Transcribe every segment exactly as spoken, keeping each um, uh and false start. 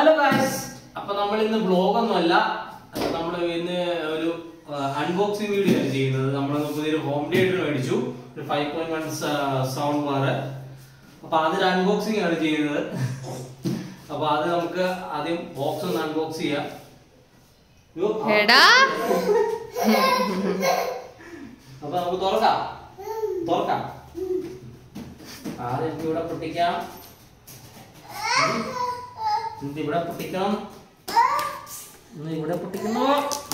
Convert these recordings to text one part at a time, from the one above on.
Hello guys, അപ്പോൾ നമ്മൾ ഇന്ന് വ്ലോഗ് ഒന്നുമല്ല, നമ്മൾ ഇന്ന് ഒരു അൺബോക്സിംഗ് വീഡിയോ ആണ് ചെയ്യുന്നത്. നമ്മൾ പുതിയൊരു ഹോം തിയേറ്റർ മേടിച്ചു, ഒരു five point one sound bar. അപ്പോൾ അതിന്റെ അൺബോക്സിംഗ് ആണ് ചെയ്യുന്നത്. അപ്പോൾ അത് നമുക്ക് ആദ്യം ബോക്സ് ഒന്ന് അൺബോക്സ് ചെയ്യാം. അപ്പൊ നമുക്ക് തുറക്കാം തുറക്കാം ആദ്യം ഇവിടെ പൊട്ടിക്കാം. ഇവിടെ പൊട്ടിക്കണം, ഇവിടെ പൊട്ടിക്കുന്നു.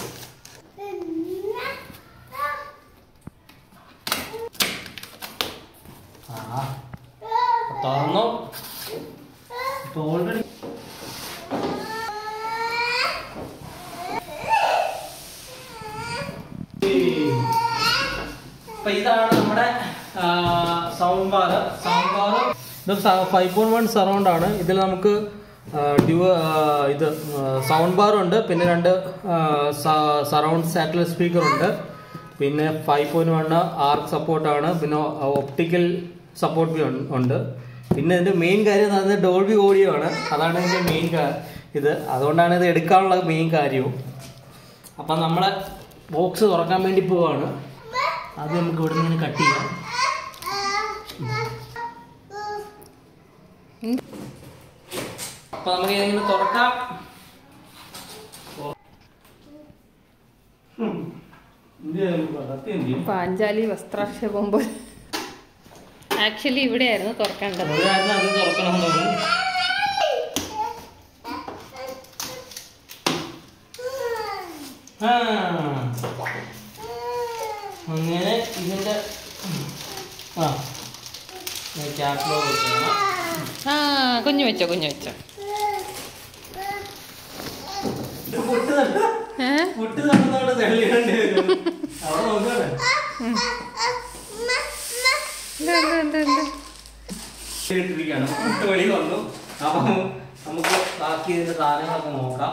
ആ തുറന്നു. ഇപ്പൊ ഓൾറെഡി അപ്പൊ ഇതാണ് നമ്മുടെ സൗണ്ട് ബാർ. സൗണ്ട് ബാർ ഇത് ഫൈവ് പോയിന്റ് വൺ സറൗണ്ട് ആണ്. ഇതിൽ നമുക്ക് ഡ്യൂ ഇത് സൗണ്ട് ബാർ ഉണ്ട്, പിന്നെ രണ്ട് സറൗണ്ട് സാറ്റലൈറ്റ് സ്പീക്കർ ഉണ്ട്, പിന്നെ ഫൈവ് പോയിന്റ് വൺ ആർക്ക് സപ്പോർട്ടാണ്, പിന്നെ ഒപ്റ്റിക്കൽ സപ്പോർട്ട് ഉണ്ട്. പിന്നെ ഇതിന്റെ മെയിൻ കാര്യം എന്ന് പറയുന്നത് ഡോൾബി ഓഡിയോ ആണ്. അതാണ് ഇതിന്റെ മെയിൻ ഇത്, അതുകൊണ്ടാണ് ഇത് എടുക്കാനുള്ള മെയിൻ കാര്യവും. അപ്പം നമ്മളെ ബോക്സ് തുറക്കാൻ വേണ്ടി പോവാണ്. അത് നമുക്ക് ഇവിടെ നിന്ന് കട്ട് ചെയ്യാം. അപ്പൊ നമുക്ക് ഇങ്ങനെ തുറക്കാം. പാഞ്ചാലി വസ്ത്രാക്ഷേപം പോലെ. ആക്ച്വലി ഇവിടെയായിരുന്നു തുറക്കേണ്ടത്. അത് തുറക്കണം. അങ്ങനെ ഇതിന്റെ ആ ആ കുഞ്ഞു വെച്ചോ കുഞ്ഞു വെച്ചോ. വെളി വന്നു. അപ്പൊ നമുക്ക് ബാക്കി ഇതിന്റെ സാധനങ്ങളൊക്കെ നോക്കാം.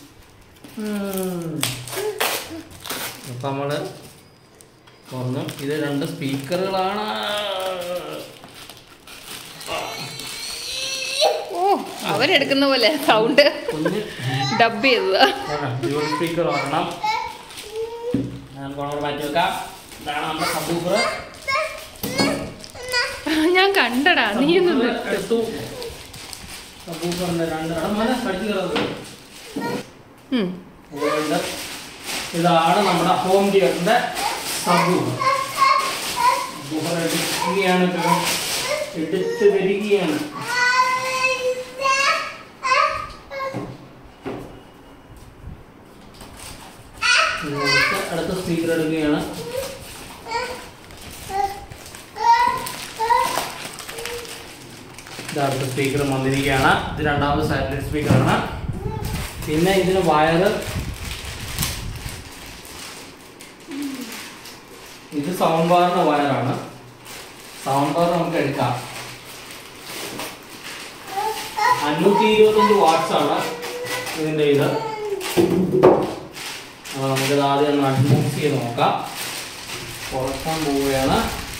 അപ്പൊ നമ്മള് തുറന്നു. ഇത് രണ്ട് സ്പീക്കറുകളാണ്. ഓ അവരെടുക്കുന്ന പോലെ സൗണ്ട് ഡബ് ചെയ്തതാ. ഡ്യുവൽ സ്പീക്കർ ഒരെണ്ണം മാറ്റി വെക്കാം. ഇതാണ് നമ്മുടെ സബ്വൂഫർ. ഞാൻ കണ്ടടാ, നീ എടുത്തു. സബ്വൂഫറിന്റെ രണ്ട് ഇതാണ് നമ്മുടെ ഹോം തിയേറ്ററിന്റെ സബ്വൂഫർ. സബ്വൂഫർ എടുക്കുകയാണ്, എടുത്ത് വരികയാണ്. അടുത്ത സ്പീക്കർ എടുക്കുകയാണ്. ഇത് അടുത്ത സ്പീക്കർ വന്നിരിക്കുകയാണ്. ഇത് രണ്ടാമത് സാറ്റലൈറ്റ് സ്പീക്കറാണ്. പിന്നെ ഇതിന് വയറ്, ഇത് സൗണ്ട് ബാറിന്റെ വയറാണ്. സൗണ്ട് ബാർ നമുക്ക് എടുക്കാം. അഞ്ഞൂറ്റി ഇരുപത്തഞ്ച് വാട്ട്സ് ആണ് ഇതിന്റെ ഇത്. അപ്പോൾ നമുക്കിത് ആദ്യം ഒന്ന് അൺബോക്സ് ചെയ്ത് നോക്കാം. തുറക്കാൻ പോവുകയാണ്.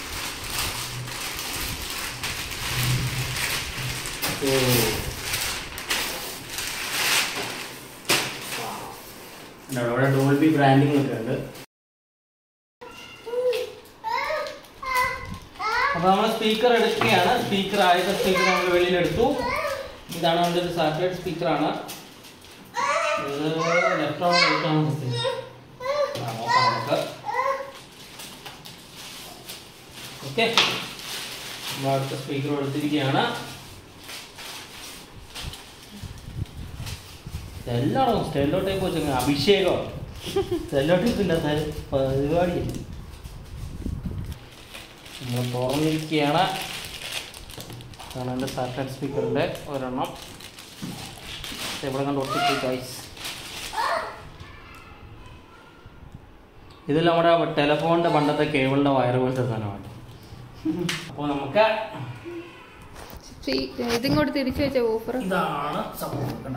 ഇവിടെ ഡോൾബി ബ്രാൻഡിങ് ഒക്കെ ഉണ്ട്. അപ്പൊ നമ്മൾ സ്പീക്കർ എടുക്കുകയാണ്. സ്പീക്കർ ആദ്യത്തെ സ്പീക്കർ നമ്മൾ വെളിയിലെടുത്തു. ഇതാണ് നമ്മുടെ ഒരു സാറ്റലൈറ്റ് സ്പീക്കറാണ്. ഇത് ലെഫ്റ്റ് ആണോ റൈറ്റ് ആണോ നോക്കാം നമുക്ക്. ഓക്കെ, നമ്മൾ അടുത്ത സ്പീക്കർ എടുത്തിരിക്കുകയാണ്. എല്ലായിടവും സ്റ്റെല്ലോ ടൈപ്പ് വെച്ച അഭിഷേകം. സ്റ്റെല്ലോ ടൈപ്പ് ഇല്ലാത്ത പരിപാടിയില്ല. നമ്മൾ തുറന്നിരിക്കുകയാണ്. അതാണ് എൻ്റെ സാറ്റലൈറ്റ് സ്പീക്കറിൻ്റെ ഒരെണ്ണം. ഇവിടെ കണ്ട് ഒട്ടിച്ചു ഗൈസ്. ഇതിൽ നമ്മുടെ ടെലഫോണിൻ്റെ പണ്ടത്തെ കേബിളിൻ്റെ വയർ പോലത്തെ സാധനമാണ്. അപ്പോൾ നമുക്ക് ഇതിങ്ങോട്ട് തിരിച്ചു വെച്ച ഓഫർ ഇതാണ് സംഭവം.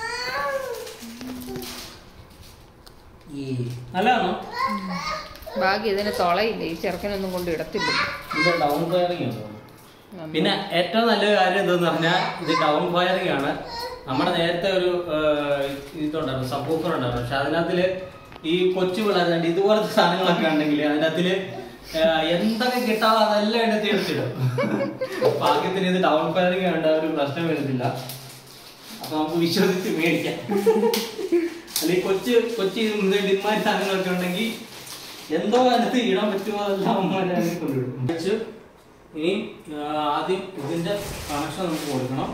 നല്ലതാണോ? ഭാഗ്യം ഇതിന് തുളയില്ല, ഈ ചെറുക്കനൊന്നും കൊണ്ട് ഇടത്തില്ല. ഇത് ഡൗൺ വയറിംഗ് ആണ്. പിന്നെ ഏറ്റവും നല്ലൊരു കാര്യം എന്താന്ന് പറഞ്ഞാൽ ഇത് ഡൗൺ വയറിംഗ് ആണ്. നമ്മുടെ നേരത്തെ ഒരു ഇതുണ്ടായിരുന്നു, സബ് വൂഫർ ഉണ്ടായിരുന്നു. പക്ഷെ അതിനകത്തില് ഈ കൊച്ചു പിള്ളേരുണ്ട് ഇതുപോലത്തെ സാധനങ്ങളൊക്കെ ഉണ്ടെങ്കിൽ അതിനകത്തില് എന്തൊക്കെ കിട്ടാവോ അതെല്ലാം എണ്ണത്തി എടുത്തിടും. ഭാഗ്യത്തിന് ഇത് ഡൗൺ ഫയറിംഗ് വേണ്ട ഒരു പ്രശ്നം വരുന്നില്ല. അപ്പൊ നമുക്ക് വിശ്വസിച്ച് മേടിക്കാം. അല്ലെങ്കിൽ കൊച്ചു കൊച്ചി ഡിമാൻഡ് സാധനങ്ങളൊക്കെ ഉണ്ടെങ്കിൽ എന്തോ അതിനകത്ത് ഇടാൻ പറ്റുമോ അതെല്ലാം അമ്മമാരെ കൊണ്ടുവിടും. വെച്ച് ഇനി ആദ്യം ഇതിന്റെ കണക്ഷൻ നമുക്ക് കൊടുക്കണം.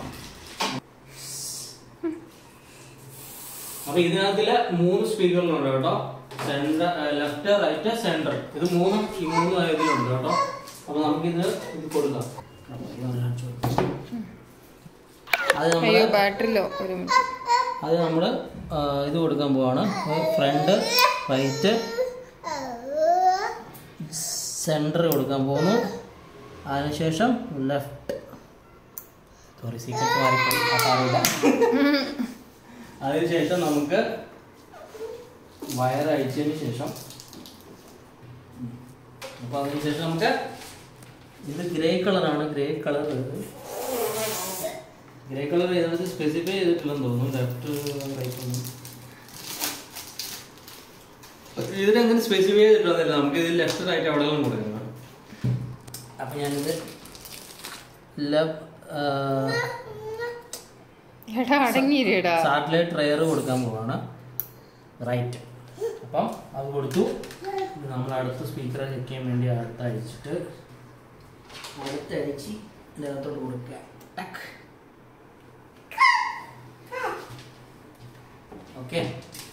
അപ്പൊ ഇതിനകത്തില് മൂന്ന് സ്പീക്കറിലുണ്ട് കേട്ടോ. സെന്റർ, ലെഫ്റ്റ്, റൈറ്റ്, സെന്റർ, ഇത് മൂന്നും ഈ മൂന്നും ഇതിലുണ്ട് കേട്ടോ. അപ്പൊ നമുക്കിത് ഇത് കൊടുക്കാം. അത് നമ്മള് ബാറ്ററിലോ ഒരു അത് നമ്മള് ഇത് കൊടുക്കാൻ പോവാണ്. ഫ്രണ്ട്, റൈറ്റ്, സെന്റർ കൊടുക്കാൻ പോകുന്നു. അതിനുശേഷം ലെഫ്റ്റ്, സോറി സീക്വൻസ് മാറിപ്പോയി. അതിനുശേഷം നമുക്ക് വയർ അയച്ചതിന് ശേഷം അപ്പൊ അതിനുശേഷം നമുക്ക് ഇത് ഗ്രേ കളറാണ്. ഗ്രേ കളർ ഗ്രേ കളർ ഇതിനകത്ത് സ്പെസിഫൈ ചെയ്തിട്ടില്ലെന്ന് തോന്നുന്നു. ലെഫ്റ്റ് റൈറ്റ് ഒന്നും ഇതിനങ്ങനെ സ്പെസിഫൈ ചെയ്തിട്ടൊന്നുമില്ല. നമുക്ക് ഇതിൽ ലെഫ്റ്റ് റൈറ്റ് എവിടെയെങ്കിലും കൊടുക്കണം. അപ്പൊ ഞാനിത് സാറ്റലൈറ്റ് ട്രയർ കൊടുക്കാൻ പോവാണ്. റൈറ്റ്. അപ്പം അത് കൊടുത്തു. നമ്മൾ അടുത്ത സ്പീക്കറെ ചെക്ക് ചെയ്യാൻ വേണ്ടി അടുത്ത് അടിച്ചിട്ട് അടുത്തടിച്ച് ഇതിനകത്തോട്ട് കൊടുക്കുക. ഓക്കെ.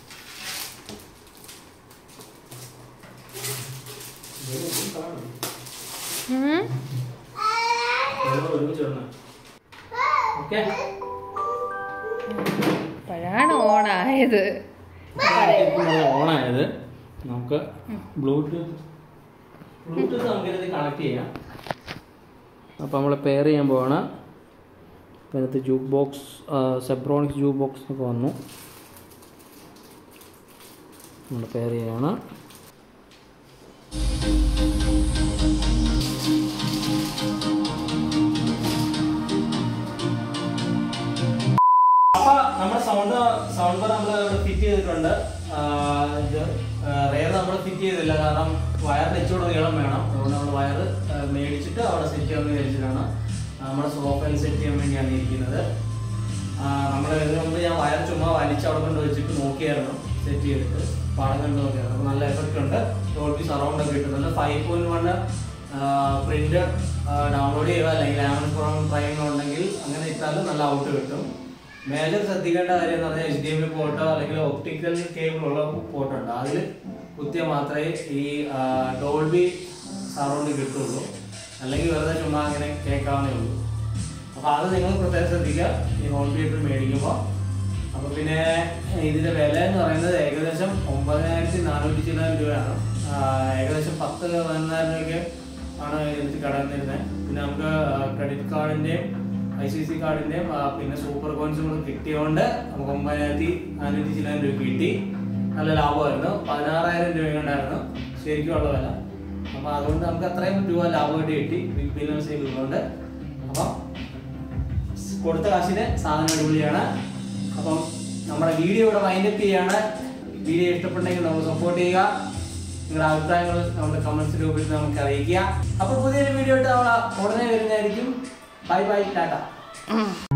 ഇപ്പോഴാണ് ഓണായത്. ഓണായത് നമുക്ക് ബ്ലൂടൂത്ത് ബ്ലൂടൂത്ത് നമുക്ക് ഇതിൽ കണക്ട് ചെയ്യാം. അപ്പോൾ നമ്മൾ പെയർ ചെയ്യാൻ പോവാണ്. അപ്പോൾ ഇതിനകത്ത് juke box, Zebronics juke box ഒക്കെ വന്നു. നമ്മൾ പെയർ ചെയ്യാണ്. അപ്പോൾ നമ്മുടെ സൗണ്ട് സൗണ്ട് ബാർ നമ്മൾ ഇവിടെ ഫിറ്റ് ചെയ്തിട്ടുണ്ട്. ഇത് റെയർ നമ്മൾ ഫിറ്റ് ചെയ്തില്ല, കാരണം വയറിന് ഇച്ചിരി നീളം വേണം. അതുകൊണ്ട് നമ്മൾ വയർ മേടിച്ചിട്ട് അവിടെ സെറ്റ് ചെയ്യാമെന്ന് വിചാരിച്ചിട്ടാണ്. നമ്മുടെ സോഫയിൽ സെറ്റ് ചെയ്യാൻ വേണ്ടിയാണ് ഇരിക്കുന്നത്. നമ്മൾ ഇതിന് മുമ്പ് ഞാൻ വയർ ചുമ്മാ വലിച്ച് അവിടെ കൊണ്ട് വെച്ചിട്ട് നോക്കിയായിരുന്നു സെറ്റ് ചെയ്തിട്ട്. പാടം കണ്ട് നോക്കിയായിരുന്നു. അപ്പോൾ നല്ല എഫക്റ്റ് ഉണ്ട്. ഡോൾബി സറൗണ്ട് ഒക്കെ കിട്ടുന്നുണ്ട്. Five point one print download ചെയ്യുക, അല്ലെങ്കിൽ ആമസോൺ പ്രൈം ഉണ്ടെങ്കിൽ അങ്ങനെ ഇട്ടാലും നല്ല ഔട്ട് കിട്ടും. മേജർ ശ്രദ്ധിക്കേണ്ട കാര്യം എന്ന് പറഞ്ഞാൽ എച്ച് ഡി എം ഐ പോർട്ടോ അല്ലെങ്കിൽ ഒപ്റ്റിക്കൽ കേബിളുള്ള പോർട്ടുണ്ട്. അതിൽ കുത്തിയാൽ മാത്രമേ ഈ ഡോൾബി സറൗണ്ട് കിട്ടുള്ളൂ. അല്ലെങ്കിൽ വെറുതെ ചുമ്മാ അങ്ങനെ കേൾക്കാവുന്നേ ഉള്ളൂ. അപ്പോൾ അത് നിങ്ങൾ പ്രത്യേകം ശ്രദ്ധിക്കുക ഈ ഹോം തിയേറ്റർ മേടിക്കുമ്പോൾ. അപ്പോൾ പിന്നെ ഇതിൻ്റെ വില എന്ന് പറയുന്നത് ഏകദേശം ഒമ്പതിനായിരത്തി നാനൂറ്റി ചില്ലായിരം രൂപയാണ്. ഏകദേശം പത്ത് പതിനൊന്നായിരം രൂപയ്ക്ക് ആണ് ഇതിൽ കടന്നിരുന്നത്. പിന്നെ നമുക്ക് ക്രെഡിറ്റ് കാർഡിൻ്റെയും ഐ സി സി കാർഡിൻ്റെയും പിന്നെ സൂപ്പർ കോയിൻസും കൂടെ കിട്ടിയതുകൊണ്ട് നമുക്ക് ഒമ്പതിനായിരത്തി നാനൂറ്റി ചില്ലായിരം രൂപ കിട്ടി. നല്ല ലാഭമായിരുന്നു. പതിനാറായിരം രൂപയുണ്ടായിരുന്നു ശരിക്കും ഉള്ള വില. അപ്പോൾ അതുകൊണ്ട് നമുക്ക് അത്രയും രൂപ ലാഭമായിട്ട് കിട്ടി ബിഗ് ബില്യൺ സെയിൽ ഉള്ളതുകൊണ്ട്. അപ്പം കൊടുത്ത കാശിന് സാധനം അടിപൊളിയാണ്. അപ്പം നമ്മുടെ വീഡിയോ ഇവിടെ വൈൻഡപ്പ് ചെയ്യാണ്. വീഡിയോ ഇഷ്ടപ്പെട്ടെങ്കിൽ നമ്മൾ സപ്പോർട്ട് ചെയ്യുക. നിങ്ങളുടെ അഭിപ്രായങ്ങൾ നമ്മുടെ കമന്റ്സ് രൂപത്തിൽ നമുക്ക് അറിയിക്കുക. അപ്പോൾ പുതിയൊരു വീഡിയോ ആയിട്ട് നമ്മൾ ഉടനെ വരുന്നതായിരിക്കും. Bye bye, Tata.